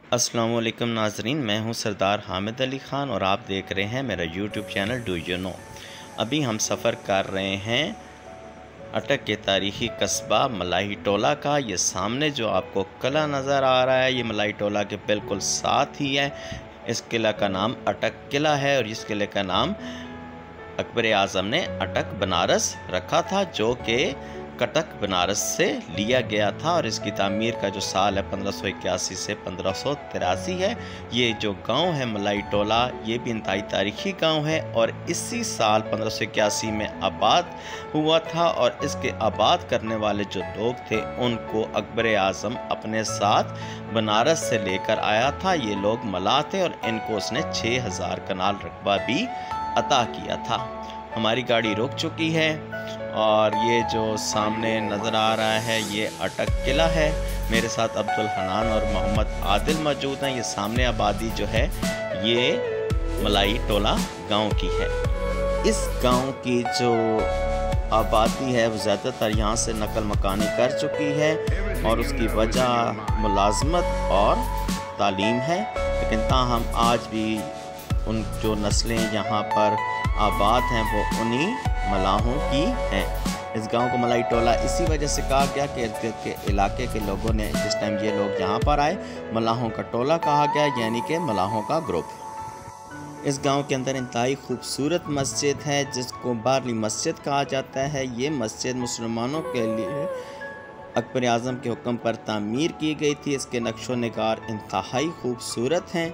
अस्सलाम वालेकुम नाजरीन, मैं हूं सरदार हामिद अली ख़ान और आप देख रहे हैं मेरा YouTube channel do you know. अभी हम सफ़र कर रहे हैं अटक के तारीख़ी कस्बा मलाई टोला का। ये सामने जो आपको किला नज़र आ रहा है, ये मलाई टोला के बिल्कुल साथ ही है। इस किला का नाम अटक किला है और इस किले का नाम अकबर आज़म ने अटक बनारस रखा था, जो कि कटक बनारस से लिया गया था। और इसकी तामीर का जो साल है 1581 से 1583 है। ये जो गांव है मलाई टोला, ये भी इंतहाई तारीखी गांव है और इसी साल 1581 में आबाद हुआ था। और इसके आबाद करने वाले जो लोग थे, उनको अकबर आज़म अपने साथ बनारस से लेकर आया था। ये लोग मला थे और इनको उसने 6000 कनाल रकबा भी अता किया था। हमारी गाड़ी रुक चुकी है और ये जो सामने नज़र आ रहा है, ये अटक किला है। मेरे साथ अब्दुल हनान और मोहम्मद आदिल मौजूद हैं। ये सामने आबादी जो है, ये मलाई टोला गांव की है। इस गांव की जो आबादी है वो ज़्यादातर यहाँ से नकल मकानी कर चुकी है और उसकी वजह मुलाजमत और तालीम है। लेकिन ताहम आज भी उन जो नस्लें यहाँ पर आबाद हैं वो उन्हीं मलाहों की हैं। इस गांव को मलाई टोला इसी वजह से कहा गया कि इर्द गिर्द के इलाके के लोगों ने, जिस टाइम ये लोग यहाँ पर आए, मलाहों का टोला कहा गया, यानी कि मलाहों का ग्रुप। इस गांव के अंदर इंतहाई खूबसूरत मस्जिद है जिसको बारली मस्जिद कहा जाता है। ये मस्जिद मुसलमानों के लिए अकबर आज़म के हुक्म पर तामीर की गई थी। इसके नक्शो निगार इंतहाई खूबसूरत हैं।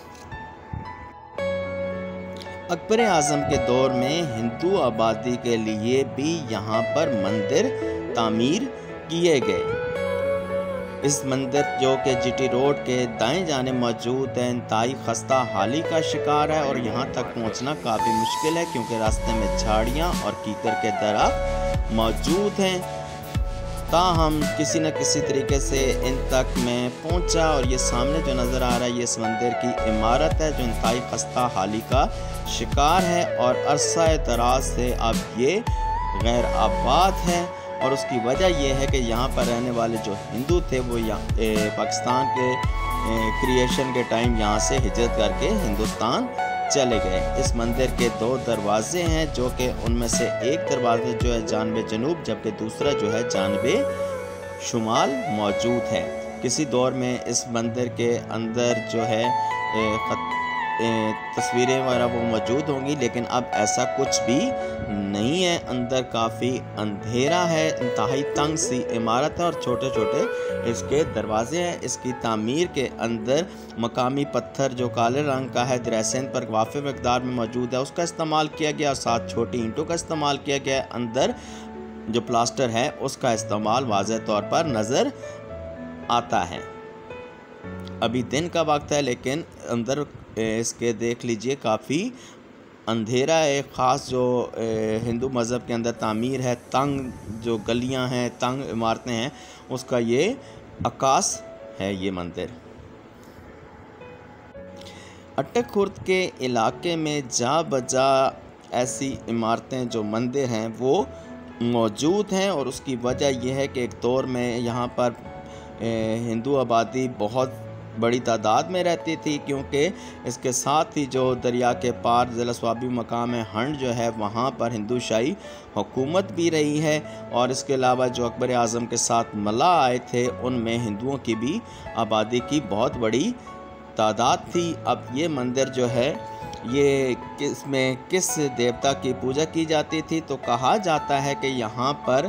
अकबर आज़म के दौर में हिंदू आबादी के लिए भी यहाँ पर मंदिर तामीर किए गए। इस मंदिर जो कि जीटी रोड के दाएं जाने मौजूद है, इंतहाई खस्ता हाली का शिकार है और यहाँ तक पहुँचना काफ़ी मुश्किल है क्योंकि रास्ते में झाड़ियाँ और कीकर के दरख्त मौजूद हैं। ताहम किसी न किसी तरीके से इन तक मैं पहुंचा और ये सामने जो नज़र आ रहा है, ये इस मंदिर की इमारत है जो इंतहाई खस्ता हाली का शिकार है और अरसा दराज से अब ये गैर आबाद है। और उसकी वजह यह है कि यहाँ पर रहने वाले जो हिंदू थे वो पाकिस्तान के क्रिएशन के टाइम यहाँ से हिजरत करके हिंदुस्तान चले गए। इस मंदिर के 2 दरवाजे हैं, जो कि उनमें से एक दरवाज़ा जो है जानबे जनूब, जबकि दूसरा जो है जानबे शुमाल मौजूद है। किसी दौर में इस मंदिर के अंदर जो है तस्वीरें वगैरह वो मौजूद होंगी, लेकिन अब ऐसा कुछ भी नहीं है। अंदर काफ़ी अंधेरा है, इंतहाई तंग सी इमारत है और छोटे छोटे इसके दरवाजे हैं। इसकी तामीर के अंदर मकामी पत्थर जो काले रंग का है, दरअसल पर वाफ़ी मकदार में मौजूद है, उसका इस्तेमाल किया गया और साथ छोटी ईंटों का इस्तेमाल किया गया। अंदर जो प्लास्टर है उसका इस्तेमाल वाज़ेह तौर पर नज़र आता है। अभी दिन का वक्त है लेकिन अंदर इसके देख लीजिए काफ़ी अंधेरा है। ख़ास जो हिंदू मज़हब के अंदर तामीर है, तंग जो गलियां हैं, तंग इमारतें हैं, उसका ये अक्कास है ये मंदिर। अटक खुर्द के इलाके में जा बजा ऐसी इमारतें जो मंदिर हैं वो मौजूद हैं और उसकी वजह यह है कि एक दौर में यहाँ पर हिंदू आबादी बहुत बड़ी तादाद में रहती थी, क्योंकि इसके साथ ही जो दरिया के पार ज़िला स्वाबी मकाम है हंड जो है, वहाँ पर हिंदू शाही हुकूमत भी रही है। और इसके अलावा जो अकबर आज़म के साथ मला आए थे, उनमें हिंदुओं की भी आबादी की बहुत बड़ी तादाद थी। अब ये मंदिर जो है, ये किस देवता की पूजा की जाती थी, तो कहा जाता है कि यहाँ पर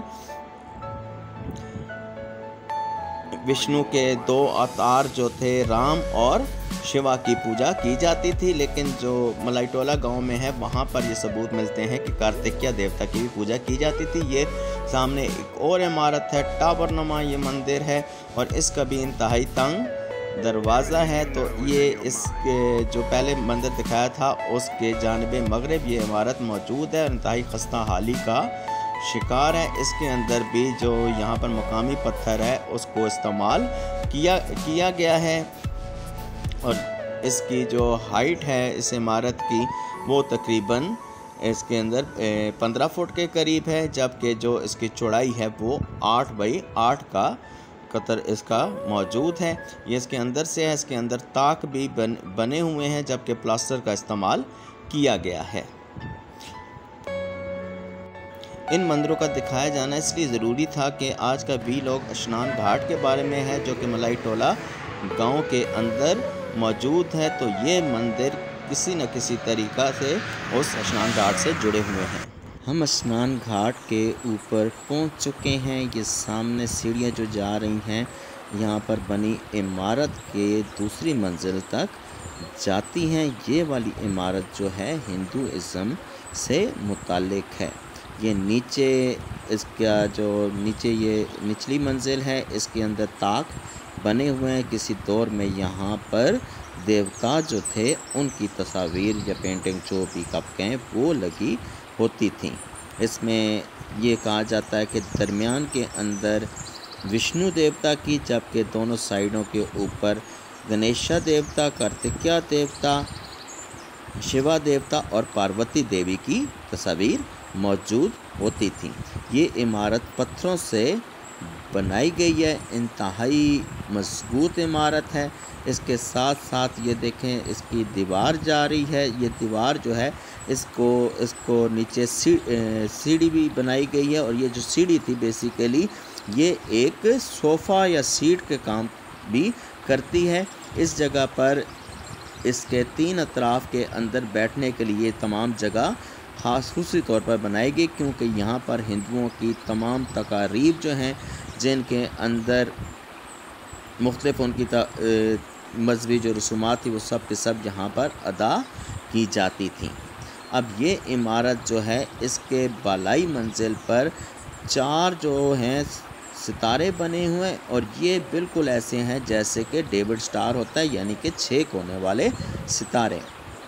विष्णु के 2 अवतार जो थे, राम और शिवा की पूजा की जाती थी। लेकिन जो मलाई टोला गाँव में है, वहाँ पर ये सबूत मिलते हैं कि कार्तिकेय देवता की भी पूजा की जाती थी। ये सामने एक और इमारत है, टावर नुमा ये मंदिर है और इसका भी इंतहाई तंग दरवाज़ा है। तो ये इसके जो पहले मंदिर दिखाया था उसके जानिब मगरिब ये इमारत मौजूद है और इंतहाई खस्ता हाली का शिकार है। इसके अंदर भी जो यहाँ पर मकामी पत्थर है उसको इस्तेमाल किया गया है और इसकी जो हाइट है इस इमारत की वो तकरीबन इसके अंदर 15 फुट के करीब है, जबकि जो इसकी चौड़ाई है वो 8 बाई 8 का कतर इसका मौजूद है। ये इसके अंदर से है। इसके अंदर ताक भी बने हुए हैं, जबकि प्लास्टर का इस्तेमाल किया गया है। इन मंदिरों का दिखाया जाना इसलिए ज़रूरी था कि आज का भी लोग स्नान घाट के बारे में है, जो कि मलाई टोला गांव के अंदर मौजूद है। तो ये मंदिर किसी न किसी तरीक़ा से उस स्नान घाट से जुड़े हुए हैं। हम स्नान घाट के ऊपर पहुंच चुके हैं। ये सामने सीढ़ियां जो जा रही हैं, यहाँ पर बनी इमारत के दूसरी मंजिल तक जाती हैं। ये वाली इमारत जो है हिंदुइज़्म से मुताल्लिक़ है। ये नीचे इसका जो नीचे ये निचली मंजिल है, इसके अंदर ताक बने हुए हैं। किसी दौर में यहाँ पर देवता जो थे उनकी तस्वीर या पेंटिंग जो भी कप कहें वो लगी होती थी। इसमें ये कहा जाता है कि दरमियान के अंदर विष्णु देवता की, जबकि दोनों साइडों के ऊपर गणेशा देवता, कार्तिकेय देवता, शिवा देवता और पार्वती देवी की तस्वीर मौजूद होती थी। ये इमारत पत्थरों से बनाई गई है, इंतहाई मजबूत इमारत है। इसके साथ साथ ये देखें इसकी दीवार जा रही है। ये दीवार जो है इसको नीचे सीढ़ी भी बनाई गई है, और ये जो सीढ़ी थी बेसिकली ये एक सोफ़ा या सीट के काम भी करती है। इस जगह पर इसके 3 अतराफ़ के अंदर बैठने के लिए तमाम जगह खासूसी तौर पर बनाई गई, क्योंकि यहाँ पर हिंदुओं की तमाम तकारीब जो हैं, जिनके अंदर मुख्तलिफ उनकी मजहबी जो रसूमात थी वो सब के सब यहाँ पर अदा की जाती थी। अब ये इमारत जो है इसके बालाई मंजिल पर 4 जो हैं सितारे बने हुए हैं, और ये बिल्कुल ऐसे हैं जैसे कि डेविड स्टार होता है, यानी कि 6 कोने वाले सितारे।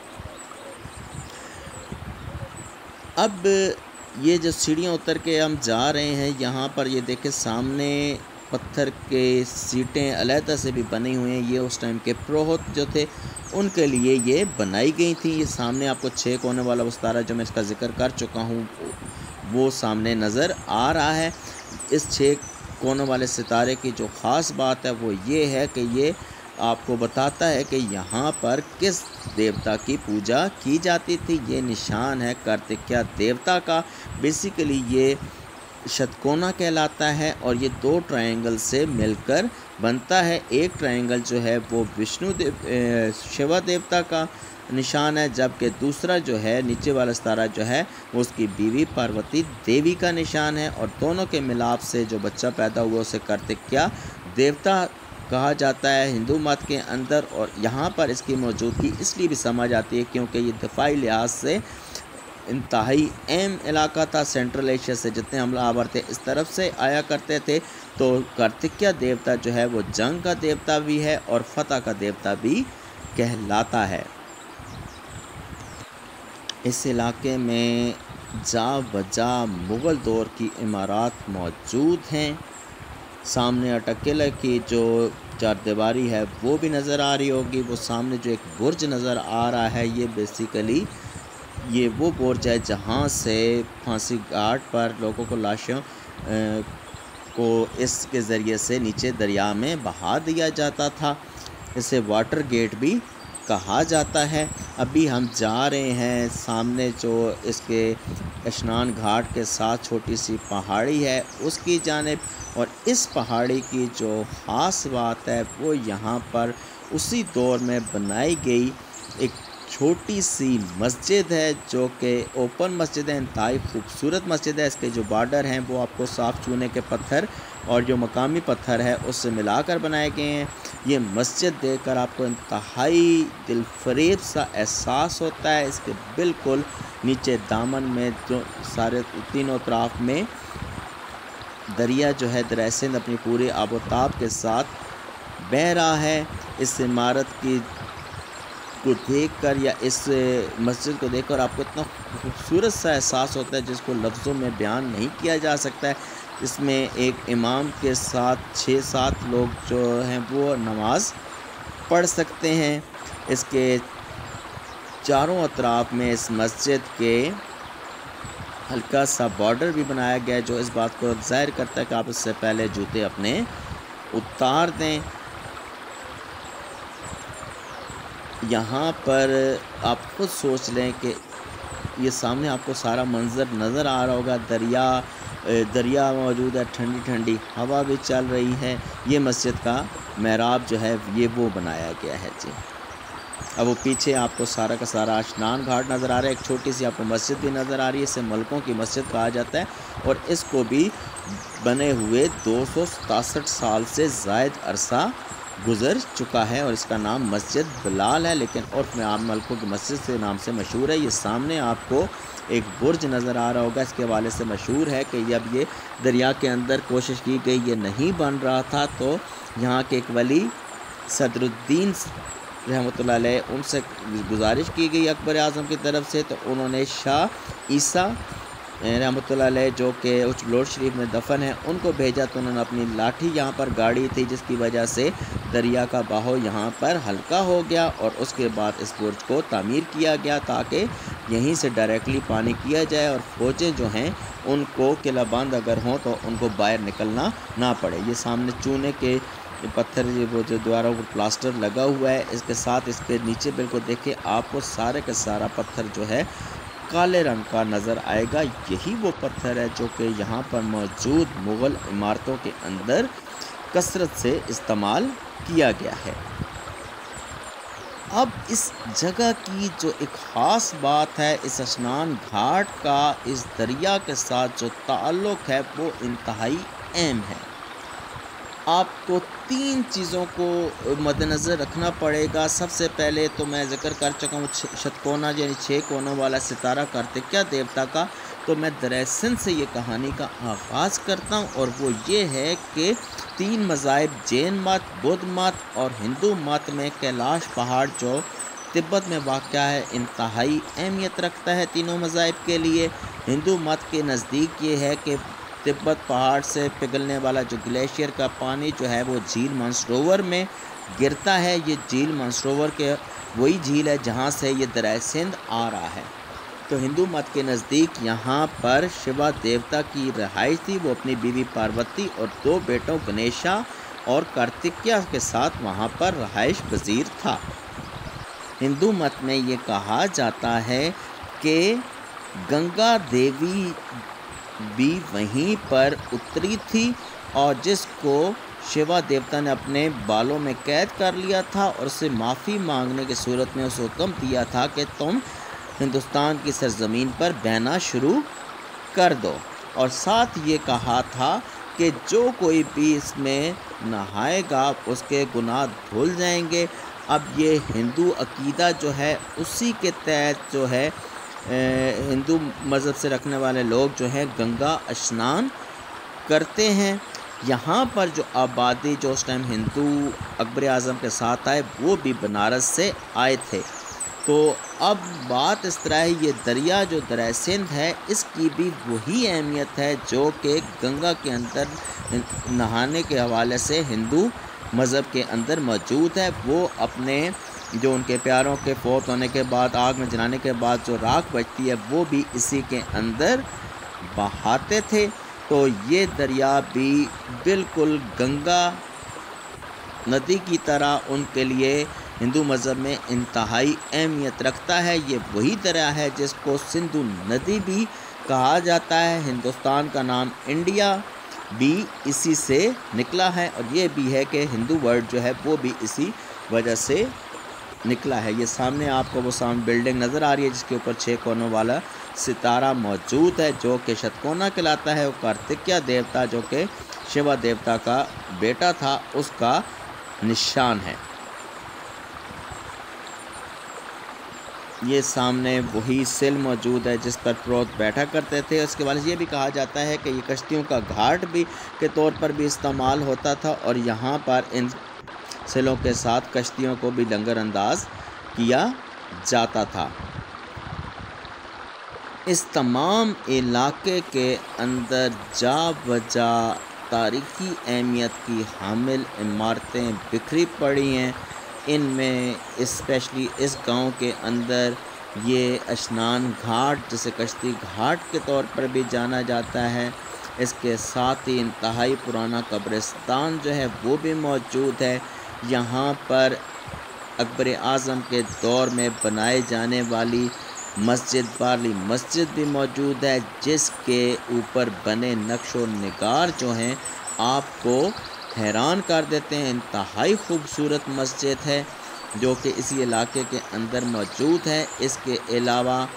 अब ये जो सीढ़ियाँ उतर के हम जा रहे हैं, यहाँ पर ये देखें सामने पत्थर के सीटें अलहदा से भी बनी हुई हैं। ये उस टाइम के पुरोहित जो थे उनके लिए ये बनाई गई थी। ये सामने आपको 6 कोने वाला वो सितारा जो मैं इसका ज़िक्र कर चुका हूँ वो सामने नज़र आ रहा है। इस 6 कोने वाले सितारे की जो ख़ास बात है वो ये है कि ये आपको बताता है कि यहाँ पर किस देवता की पूजा की जाती थी। ये निशान है कार्तिकेय देवता का। बेसिकली ये शतकोना कहलाता है, और ये 2 ट्रायंगल से मिलकर बनता है। एक ट्रायंगल जो है वो शिवा देवता का निशान है, जबकि दूसरा जो है नीचे वाला सितारा जो है वो उसकी बीवी पार्वती देवी का निशान है। और दोनों के मिलाप से जो बच्चा पैदा हुआ उसे कार्तिकेय देवता कहा जाता है हिंदू मत के अंदर। और यहाँ पर इसकी मौजूदगी इसलिए भी समझ आती है क्योंकि ये दफ़ाई लिहाज से इंतहाई अहम इलाका था। सेंट्रल एशिया से जितने हमलावर थे इस तरफ से आया करते थे। तो कार्तिकेय देवता जो है वो जंग का देवता भी है और फतह का देवता भी कहलाता है। इस इलाके में जा बजा मुग़ल दौर की इमारत मौजूद हैं। सामने अटक किले की जो चारदीवारी है वो भी नज़र आ रही होगी। वो सामने जो एक बुर्ज नज़र आ रहा है ये बेसिकली ये वो बुर्ज है जहाँ से फांसी घाट पर लोगों को लाशों को इसके ज़रिए से नीचे दरिया में बहा दिया जाता था। इसे वाटर गेट भी कहा जाता है। अभी हम जा रहे हैं सामने जो इसके स्नान घाट के साथ छोटी सी पहाड़ी है उसकी जानिब, और इस पहाड़ी की जो ख़ास बात है वो यहाँ पर उसी दौर में बनाई गई एक छोटी सी मस्जिद है जो कि ओपन मस्जिद है, इंतहाई खूबसूरत मस्जिद है। इसके जो बॉर्डर हैं वो आपको साफ़ चूने के पत्थर और जो मकामी पत्थर है उससे मिलाकर बनाए गए हैं। ये मस्जिद देखकर आपको इंतहाई दिलफरेब सा एहसास होता है। इसके बिल्कुल नीचे दामन में जो सारे तीनों तरफ में दरिया जो है दरिया सिंध अपनी पूरी आबोताब के साथ बह रहा है। इस इमारत की को देखकर या इस मस्जिद को देखकर आपको इतना खूबसूरत सा एहसास होता है जिसको लफ्ज़ों में बयान नहीं किया जा सकता है। इसमें एक इमाम के साथ 6-7 लोग जो हैं वो नमाज पढ़ सकते हैं। इसके चारों अतराफ में इस मस्जिद के हल्का सा बॉर्डर भी बनाया गया है जो इस बात को ज़ाहिर करता है कि आप इससे पहले जूते अपने उतार दें। यहाँ पर आप खुद सोच लें कि ये सामने आपको सारा मंज़र नज़र आ रहा होगा, दरिया मौजूद है, ठंडी ठंडी हवा भी चल रही है। ये मस्जिद का मेहराब जो है ये वो बनाया गया है जी। अब वो पीछे आपको सारा का सारा स्नान घाट नज़र आ रहा है। एक छोटी सी आपको मस्जिद भी नज़र आ रही है, इसे मलकों की मस्जिद कहा जाता है और इसको भी बने हुए 267 साल से ज़ायद अरसा गुज़र चुका है और इसका नाम मस्जिद बिलाल है, लेकिन उर्फ में आम मलकों की मस्जिद के नाम से मशहूर है। ये सामने आपको एक बुर्ज नज़र आ रहा होगा, इसके हवाले से मशहूर है कि जब ये दरिया के अंदर कोशिश की गई ये नहीं बन रहा था, तो यहाँ के एक वली सदरुद्दीन रहमतुल्लाह अलैह उनसे गुजारिश की गई अकबर आज़म की तरफ से, तो उन्होंने शाह ईसा रहमतुल्लाह अलैह जो कि उच्चलोड शरीफ में दफन है उनको भेजा। तो उन्होंने अपनी लाठी यहाँ पर गाड़ी थी, जिसकी वजह से दरिया का बहाव यहाँ पर हल्का हो गया और उसके बाद इस बुर्ज को तामीर किया गया ताकि यहीं से डायरेक्टली पानी किया जाए और फ़ौजें जो हैं उनको किलाबंद अगर हों तो उनको बाहर निकलना ना पड़े। ये सामने चूने के पत्थर वो जो द्वारा वो प्लास्टर लगा हुआ है, इसके साथ इसके नीचे बिल्कुल देखिए आपको सारे का सारा पत्थर जो है काले रंग का नज़र आएगा। यही वो पत्थर है जो कि यहाँ पर मौजूद मुग़ल इमारतों के अंदर कसरत से इस्तेमाल किया गया है। अब इस जगह की जो एक ख़ास बात है, इस स्नान घाट का इस दरिया के साथ जो ताल्लुक़ है वो इंतहाई अहम है। आपको 3 चीज़ों को मद्देनज़र रखना पड़ेगा। सबसे पहले तो मैं ज़िक्र कर चुका हूँ शतकोना यानी 6 कोनों वाला सितारा कार्तिकेय देवता का। तो मैं दरअसल से ये कहानी का आगाज़ करता हूँ और वो ये है कि 3 मज़ाहिब जैन मत, बुद्ध मत और हिंदू मत में कैलाश पहाड़ जो तिब्बत में वाक़या है इंतहाई अहमियत रखता है तीनों मज़ाहिब के लिए। हिंदू मत के नज़दीक ये है कि तिब्बत पहाड़ से पिघलने वाला जो ग्लेशियर का पानी जो है वो झील मानसरोवर में गिरता है। ये झील मानसरोवर के वही झील है जहाँ से ये दरिया सिंध आ रहा है। तो हिंदू मत के नज़दीक यहाँ पर शिवा देवता की रहाइश थी। वो अपनी बीवी पार्वती और 2 बेटों गणेशा और कार्तिकेय के साथ वहाँ पर रहाइश पजीर था। हिंदू मत में ये कहा जाता है कि गंगा देवी भी वहीं पर उतरी थी और जिसको शिवा देवता ने अपने बालों में कैद कर लिया था और उससे माफ़ी मांगने की सूरत में उसे हुक्म दिया था कि तुम हिंदुस्तान की सरज़मीन पर बहना शुरू कर दो। और साथ ये कहा था कि जो कोई भी इसमें नहाएगा उसके गुनाह धुल जाएंगे। अब ये हिंदू अकीदा जो है उसी के तहत जो है हिंदू मज़हब से रखने वाले लोग जो हैं गंगा स्नान करते हैं। यहाँ पर जो आबादी जो उस टाइम हिंदू अकबर आज़म के साथ आए वो भी बनारस से आए थे। तो अब बात इस तरह है, ये दरिया जो दरिया सिंध है इसकी भी वही अहमियत है जो कि गंगा के अंदर नहाने के हवाले से हिंदू मज़हब के अंदर मौजूद है। वो अपने जो उनके प्यारों के फौत होने के बाद आग में जलाने के बाद जो राख बचती है वो भी इसी के अंदर बहाते थे। तो ये दरिया भी बिल्कुल गंगा नदी की तरह उनके लिए हिंदू मज़हब में इंतहाई अहमियत रखता है। ये वही दरिया है जिसको सिंधु नदी भी कहा जाता है। हिंदुस्तान का नाम इंडिया भी इसी से निकला है और ये भी है कि हिंदू वर्ड जो है वो भी इसी वजह से निकला है। ये सामने आपको वो सामने बिल्डिंग नज़र आ रही है जिसके ऊपर 6 कोनों वाला सितारा मौजूद है जो कि शतकोना कहलाता है। वो कार्तिकेय देवता जो कि शिवा देवता का बेटा था उसका निशान है। ये सामने वही सिल मौजूद है जिस पर प्रोत बैठा करते थे। उसके बाद ये भी कहा जाता है कि ये कश्तियों का घाट भी के तौर पर भी इस्तेमाल होता था और यहाँ पर इन सिलों के साथ कश्तियों को भी लंगर अंदाज किया जाता था। इस तमाम इलाके के अंदर जा बजा तारीख़ी अहमियत की हामिल इमारतें बिखरी पड़ी हैं। इनमें स्पेशली इस गांव के अंदर ये स्नान घाट जिसे कश्ती घाट के तौर पर भी जाना जाता है, इसके साथ ही इंतहाई पुराना कब्रिस्तान जो है वो भी मौजूद है। यहाँ पर अकबर आज़म के दौर में बनाए जाने वाली मस्जिद वाली मस्जिद भी मौजूद है, जिसके ऊपर बने नक्शो निगार जो हैं आपको हैरान कर देते हैं। इंतहाई खूबसूरत मस्जिद है जो कि इसी इलाके के अंदर मौजूद है। इसके अलावा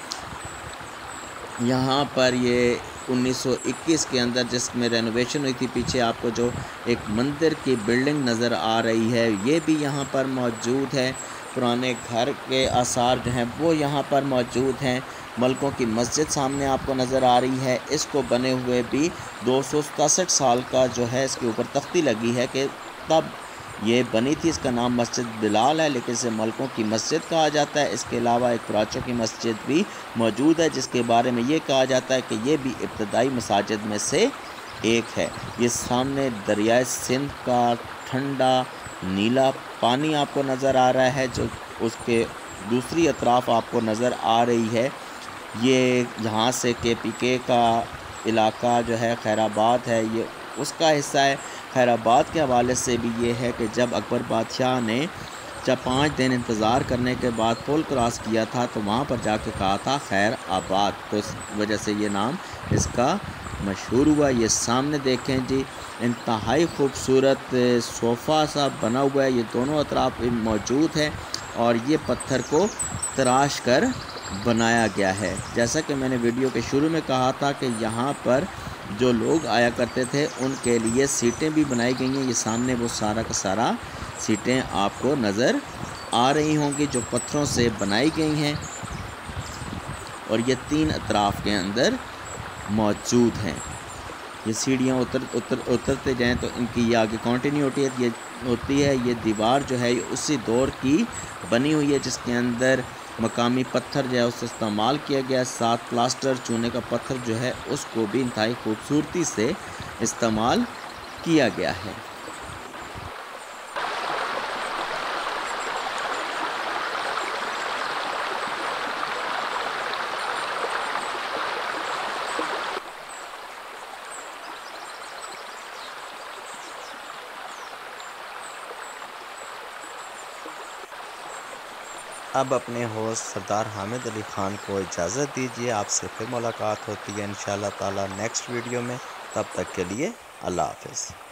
यहाँ पर ये 1921 के अंदर जिसमें रेनोवेशन हुई थी, पीछे आपको जो एक मंदिर की बिल्डिंग नज़र आ रही है ये भी यहाँ पर मौजूद है। पुराने घर के आसार जो हैं वो यहाँ पर मौजूद हैं। मलकों की मस्जिद सामने आपको नज़र आ रही है। इसको बने हुए भी 267 साल का जो है इसके ऊपर तख्ती लगी है कि तब ये बनी थी। इसका नाम मस्जिद बिलाल है, लेकिन इसे मलकों की मस्जिद कहा जाता है। इसके अलावा एक प्राचों की मस्जिद भी मौजूद है जिसके बारे में ये कहा जाता है कि ये भी इब्तदाई मसाजिद में से एक है। ये सामने दरियाए सिंध का ठंडा नीला पानी आपको नज़र आ रहा है, जो उसके दूसरी अतराफ़ आपको नज़र आ रही है। ये यहाँ से KPK का इलाका जो है खैराबाद है, ये उसका हिस्सा है। खैराबाद के हवाले से भी ये है कि जब अकबर बादशाह ने 5 दिन इंतज़ार करने के बाद पुल क्रॉस किया था तो वहाँ पर जाके कहा था खैर आबाद, तो इस वजह से ये नाम इसका मशहूर हुआ। ये सामने देखें जी, इंतहाई खूबसूरत सोफ़ा सा बना हुआ है। ये दोनों अतराफ मौजूद है और ये पत्थर को तराश कर बनाया गया है। जैसा कि मैंने वीडियो के शुरू में कहा था कि यहाँ पर जो लोग आया करते थे उनके लिए सीटें भी बनाई गई हैं। ये सामने वो सारा का सारा सीटें आपको नज़र आ रही होंगी जो पत्थरों से बनाई गई हैं और ये 3 अतराफ़ के अंदर मौजूद हैं। ये सीढ़ियाँ उतरते जाएँ तो इनकी ये आगे कंटिन्यूटी होती है। ये दीवार जो है ये उसी दौर की बनी हुई है जिसके अंदर मकामी पत्थर जो है उससे इस्तेमाल किया गया। साथ प्लास्टर चूने का पत्थर जो है उसको भी इंतहाई खूबसूरती से इस्तेमाल किया गया है। अब अपने होस्ट सरदार हामिद अली ख़ान को इजाज़त दीजिए। आपसे फिर मुलाकात होती है इंशाअल्लाह ताला नेक्स्ट वीडियो में। तब तक के लिए अल्लाह हाफ़िज़।